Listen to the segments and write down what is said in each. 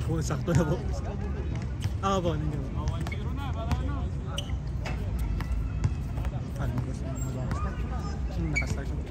po, sakto na po. Ako po, ninyo po. 1-0 na, para ano? Ano ba sa mga ba? Nakastart po.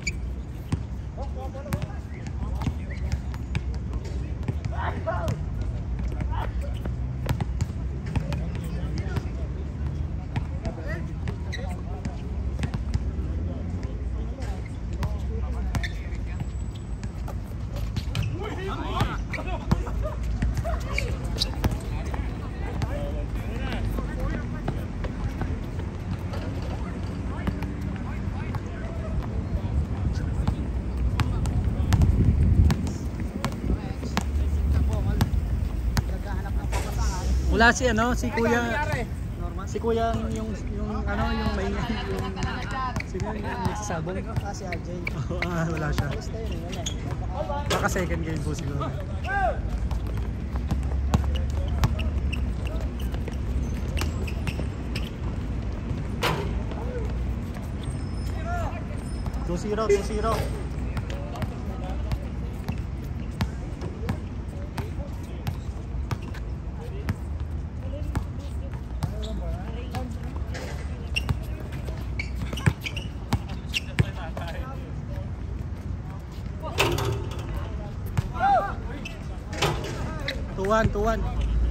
Wala si ano, si Kuya. Si Kuya yung ano, yung may yung sino yung nagsasabong? Si RJ. Oo, wala siya. Baka second game po siguro. Two zero. Tuwan.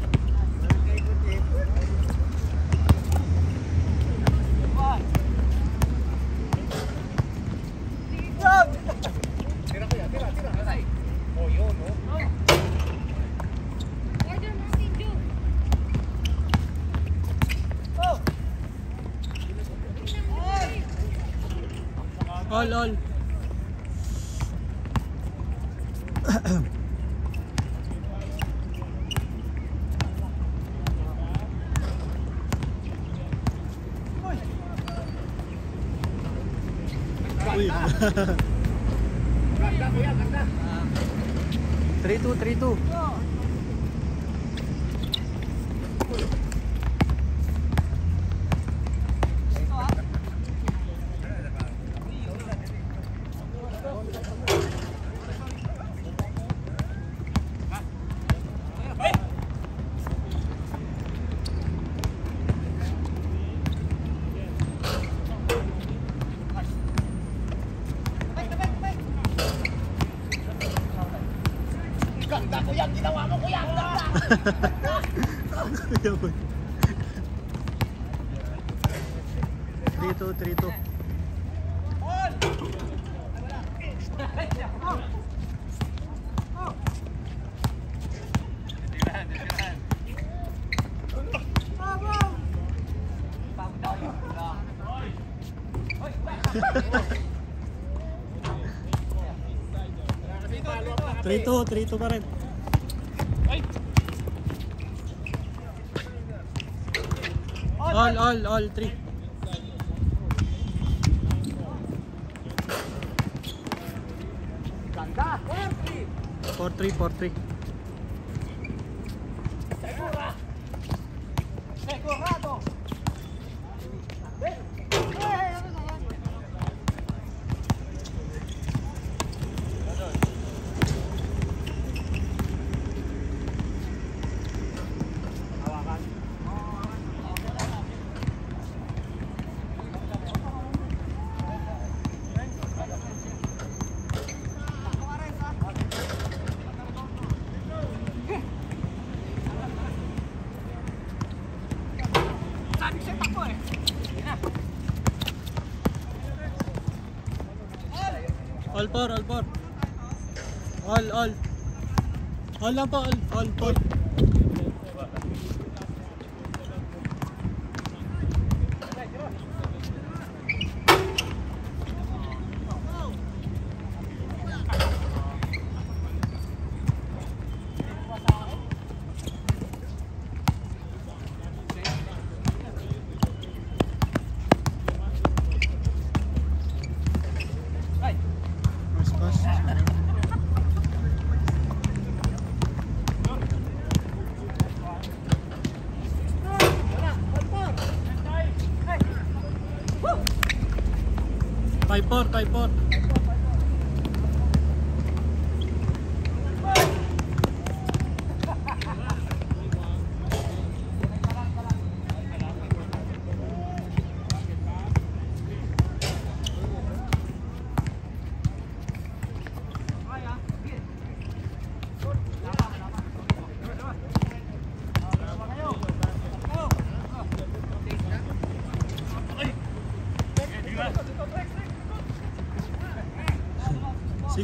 All. Uy. 3-2. Ganda ko yan, ginawa mo ko yan, ganda! Trito. 3-2 pa rin. All 3. Ganda! 4-3. Segurado! All 4. All lang po, all 4. Five four.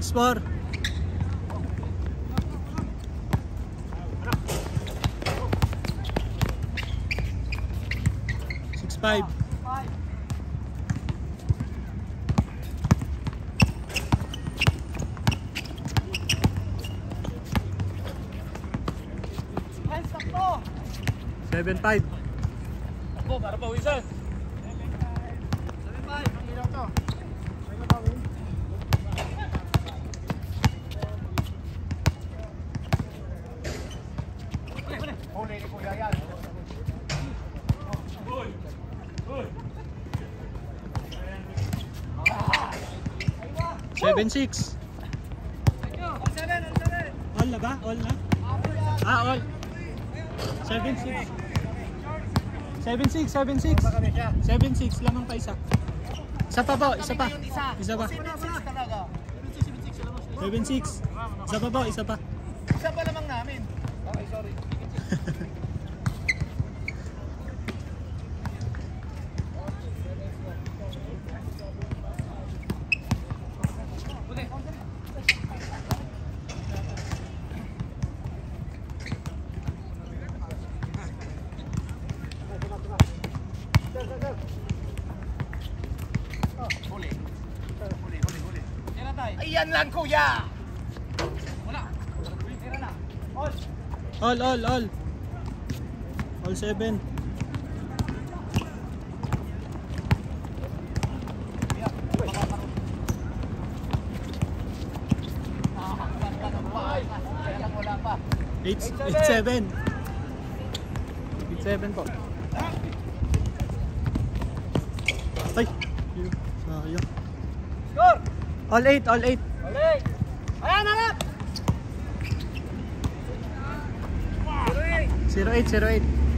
6-4. 6-5. 7-5. Ako, para pawisan. 7-5. Ilaw to. May matawin. Huli ni Kuya yan. 7-6. All na ba? All na? All. 7-6. 7-6, 7-6. 7-6, lamang pa isa. Isa pa po, isa pa. Isa pa. 7-6. Isa pa po, isa pa. Isa pa lamang namin. Okay, sorry. Ayan lang, Kuya! Wala. Tira na. All. All 7. Wala pa. 8-7. 8-7 po. Ay! Sayang. Score! All 8, all 8. Balik! Ayan, harap! 0-8, 0-8.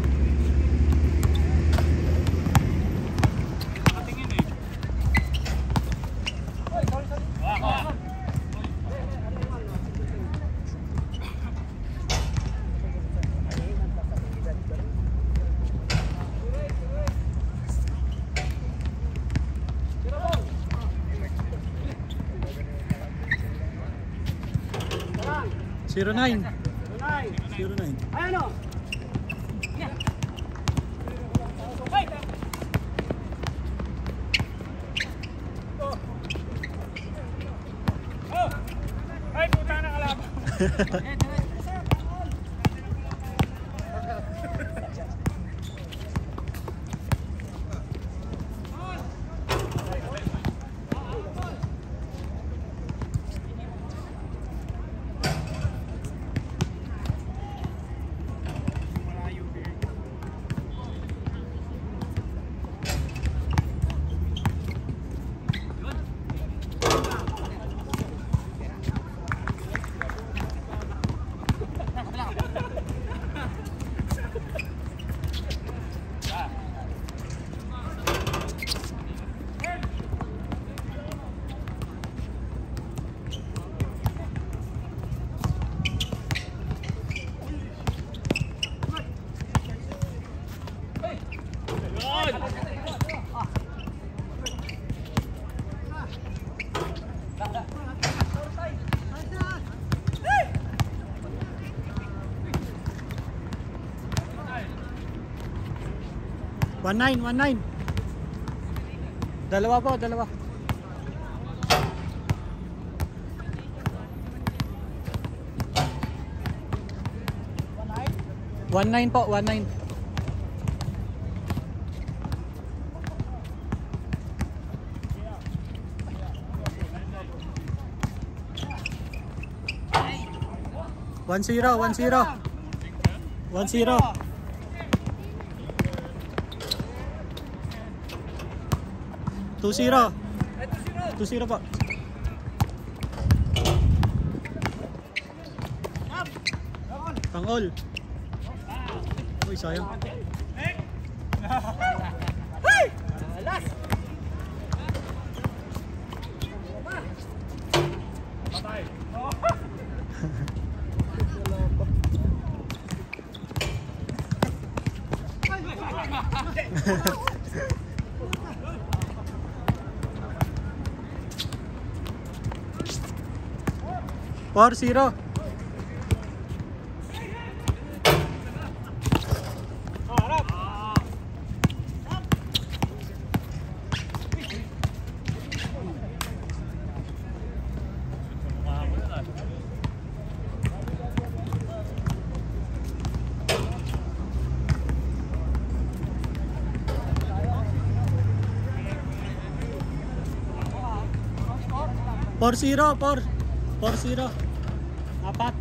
Zero nine. Ayan o! Ay, puta na kalaban! 19. Dalawa po, dalawa. 19 po, 19. One zero. 2-0. 2-0 po. Pang-all. Uy, sayang. Last! 4-0. Four zero, 4-0. Apat.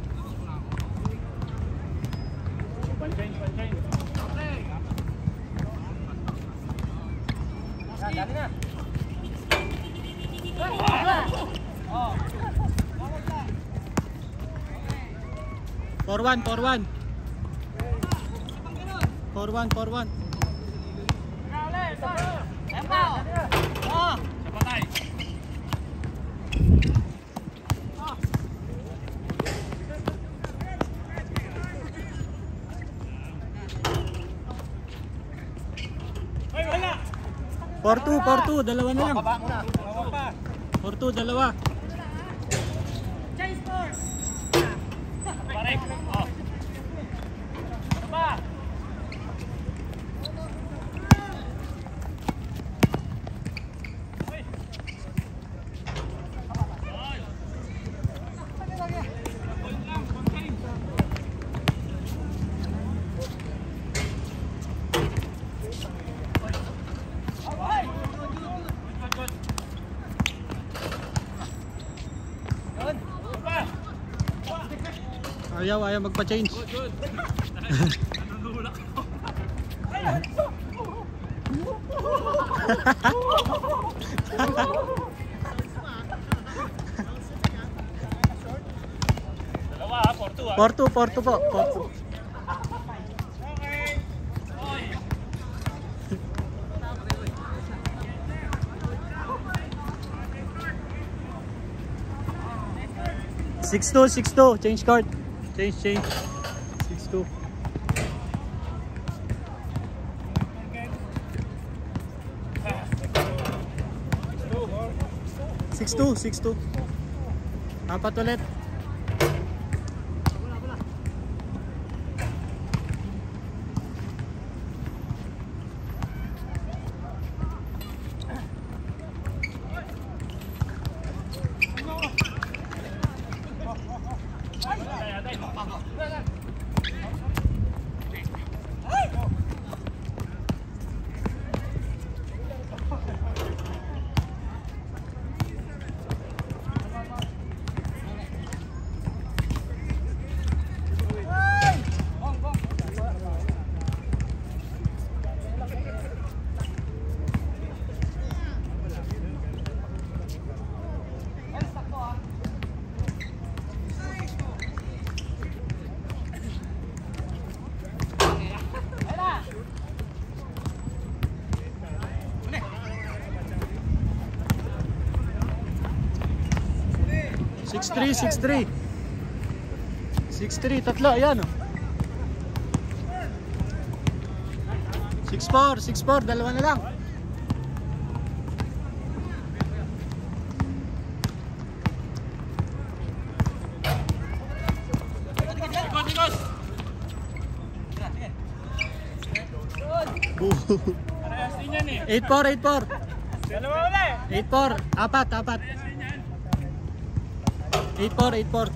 Dali na. 4-1, 4-1. 4-1, 4-1. Wala. 4-2, dalawa na lang. Baba muna. 4-2, dalawa. Parek. Oh. Baba. Ayaw magpa-change. Dalawa, 4-2 ah. 4-2 po. 4-2. Okay. 6-2. Change card. Change. 6-2. 6-2. Apat ulit. Six three, tatlo, ayan o. 6-4, dalawa na lang. Parehas din yan eh. 8-4. Dalawa ulit. 8-4, apat. 8-4.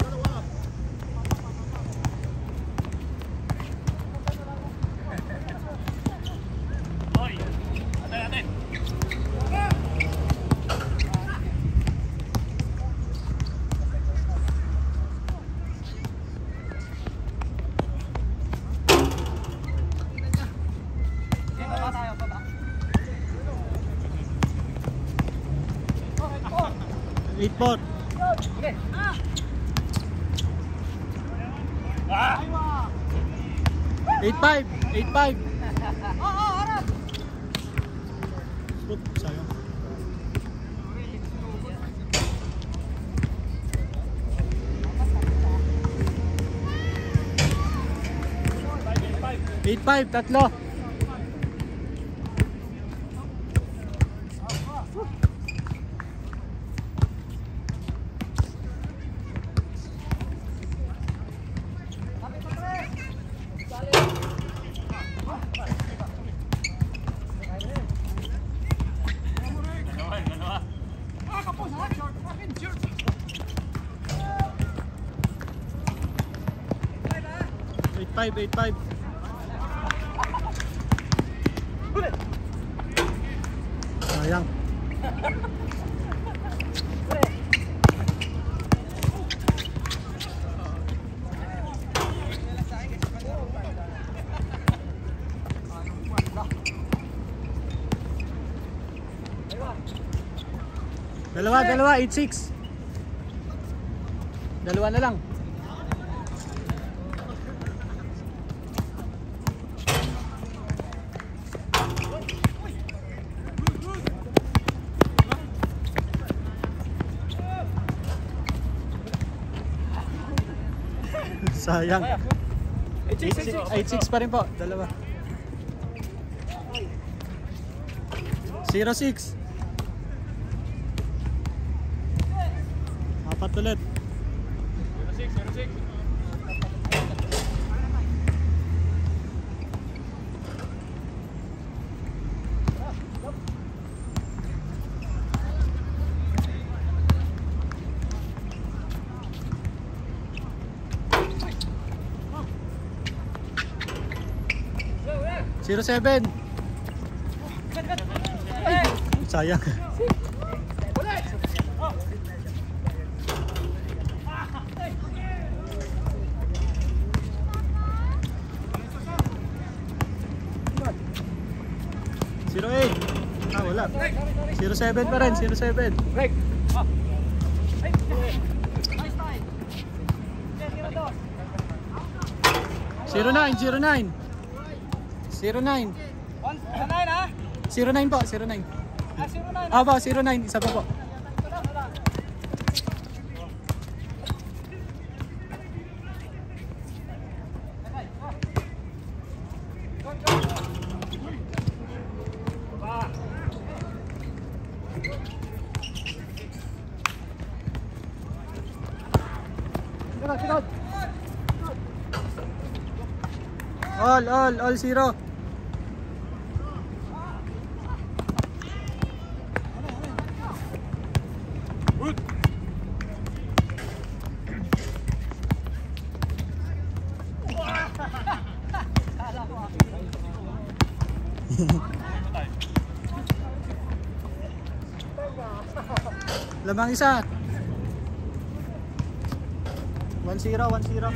Hoy. Ate. 8-4. Ah! 8-5. Oop, sayang. Eight five, tatlo. 8-5. Sayang. Dalawa, 8-6. Dalawa na lang. Sayang. 8-6 pa rin po. Dalawa. 0-6. Apat ulit. 06. Zero 7. Sayang. Zero 8. Ah, wala. 0-7 pa rin. 0-7. Break. 09. 09 ha? 09 po, 09. 09. Ah, po, 09. Isa pa po. All 0. Lamang isa. 1-0.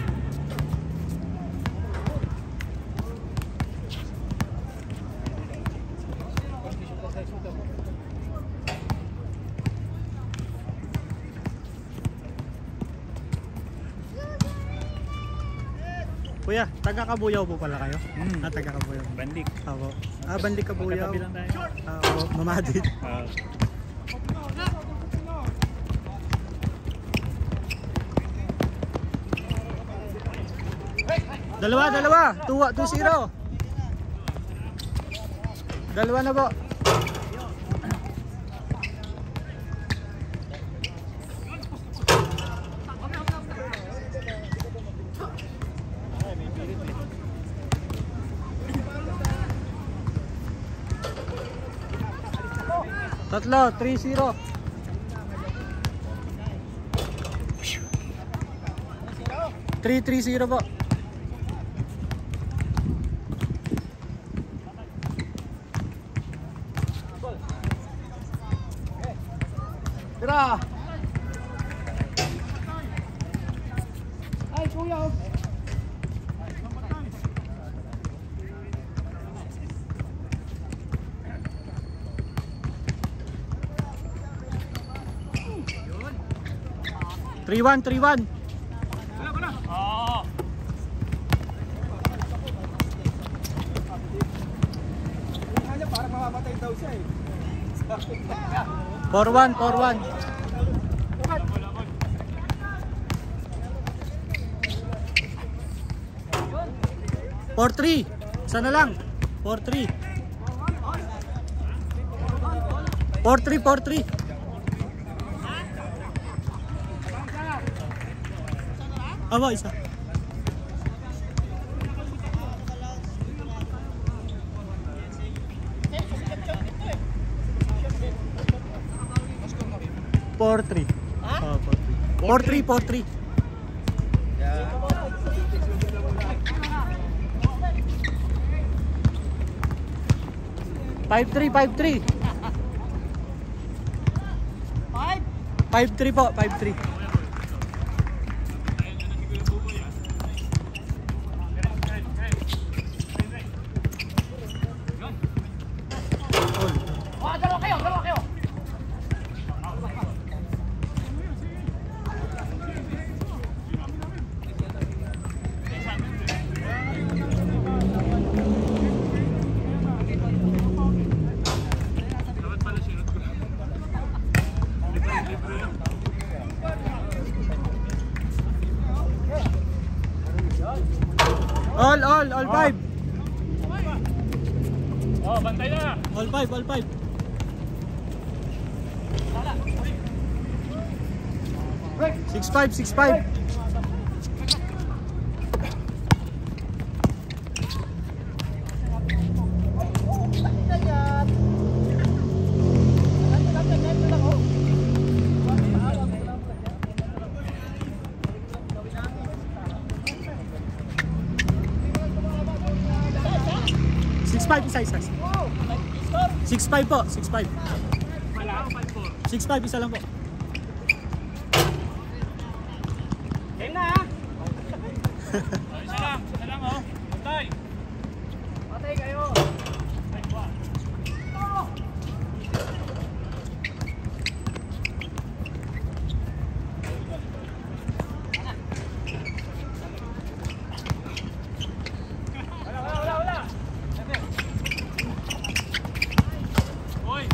Kuya, taga Kabuyaw po pala kayo? Taga Kabuyaw. Bandik. Ako. Bandik Kabuyaw. Magkatabi lang tayo. Mamadid. Dalawa. 2-0. Dalawa na po. Tatlo, 3-0. Three 0 po. Tira. Ay, kuya. 3-1. Oo. 4-1. 4-3. Sana lang. 4-3. 4-3. Aba, isa. Four three. 4-3. 5-3, 5-3. 5-3 po, 5-3. Dalawa kayo, dalawa kayo. All 5. Oh, bantay na. All 5, all 5. Break. 6-5, 6-5. Isa. 6-5 po, 6-5. 6-5, isa lang po. Game na ha. Isa lang oh. Bantay. Patay kayo. Wala. Hoy.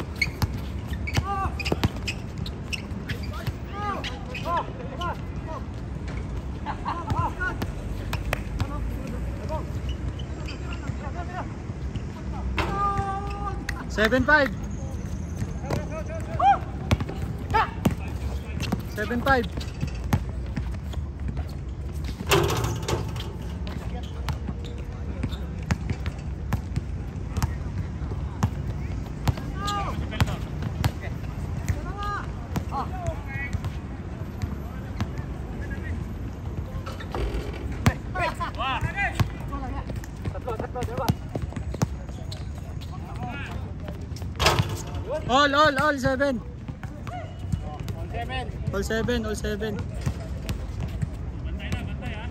7-5. 7-5. All 7. All 7. Bantay ha.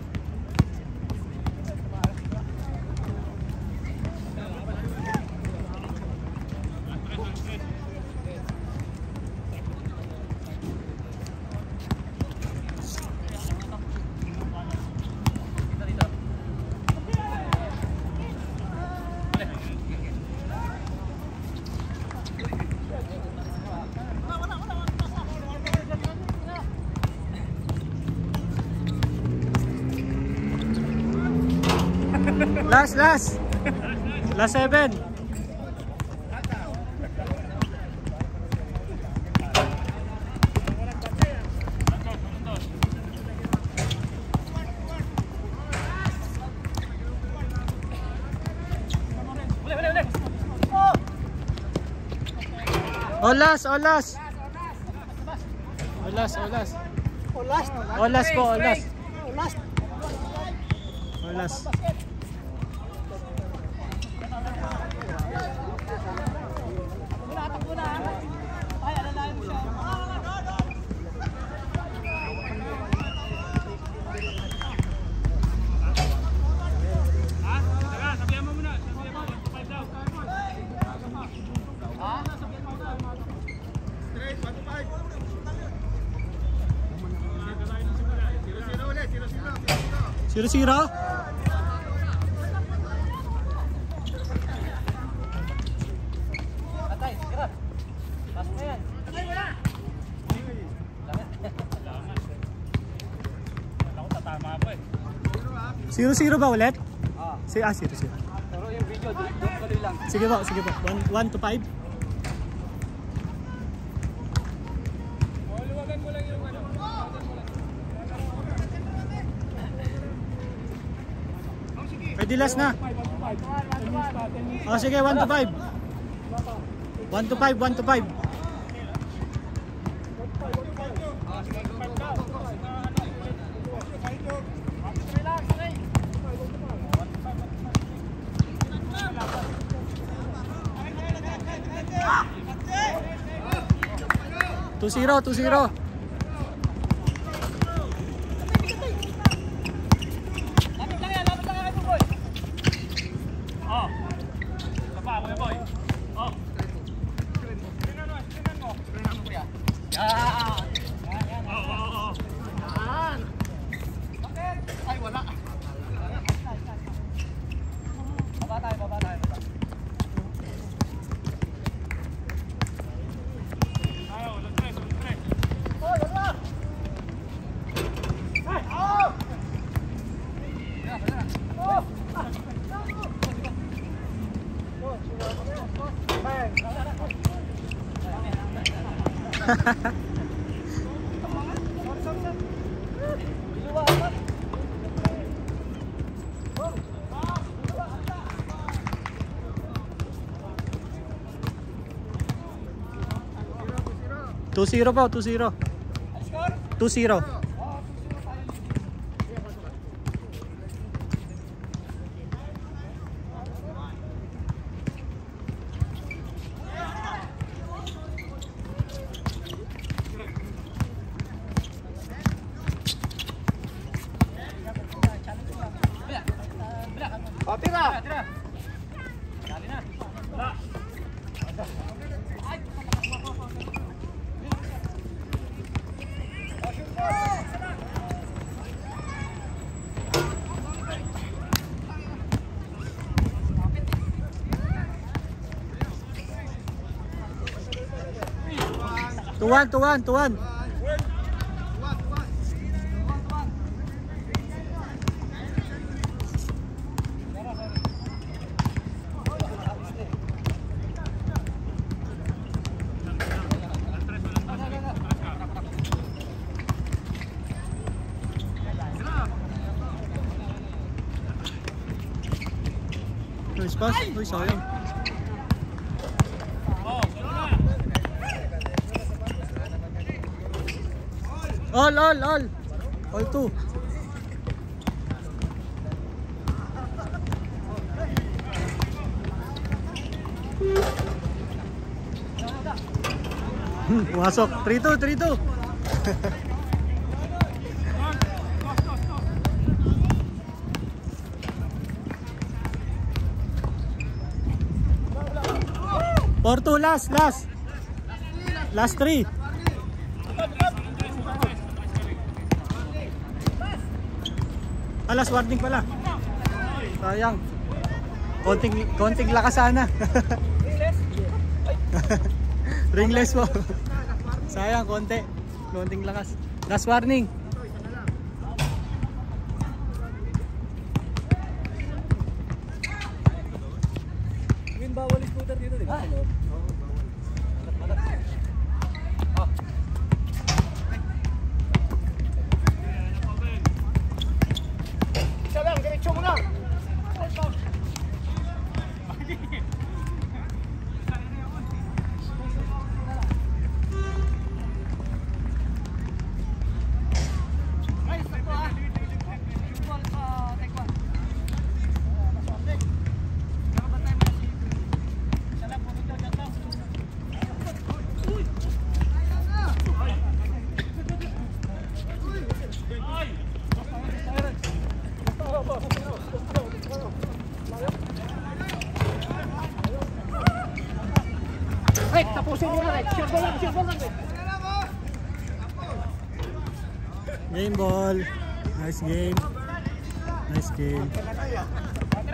Last 7. All last po. Sira. Patay, tira. Pasok na yan. 0-0 ba ulit? 0-0. Pero yung video, tuloy lang. Sige po. 1 to 5. Pwede last na. Sige, 1 to 5. 1 to 5. 2-0, 2-0. Oh. Isa pa, Kuya Boy. Oh. Tingnan mo. Yan. Oo. Yan. Ay, wala. Baba tayo. Ayaw, ulit tres. Oh, wala. Ay, oh. Two 2-0 po, 2-0. 2-0. Oh, tira. Dali na. Wala. 2-1. Nice pass. Uy, sayang. Oh, sino na? All 2. Pumasok. 3-2. Or 2 last 3. Last warning pala. Sayang. Konting lakas sana. Ringless po. Sayang, konting lakas. Last warning. Bawal scooter dito, di ba? Isa lang, diretso mo lang. Hey, tapusin mo na, shoot mo lang. Game ball. Nice game.